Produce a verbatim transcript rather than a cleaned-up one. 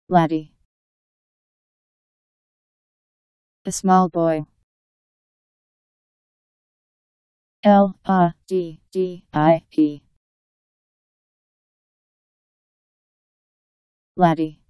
Laddie. A small boy. L A D D I E. Laddie.